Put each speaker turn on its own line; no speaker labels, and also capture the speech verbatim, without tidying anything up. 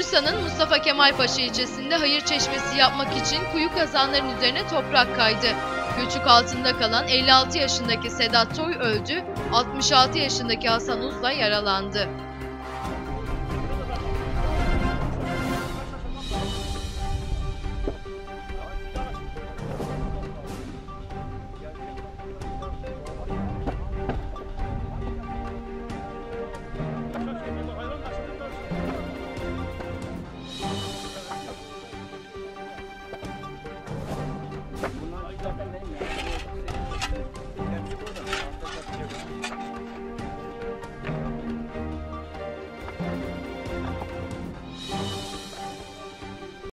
Bursa'nın Mustafa Kemal Paşa ilçesinde hayır çeşmesi yapmak için kuyu kazanların üzerine toprak kaydı. Göçük altında kalan elli altı yaşındaki Sedat Toy öldü, altmış altı yaşındaki Hasan Uzla yaralandı.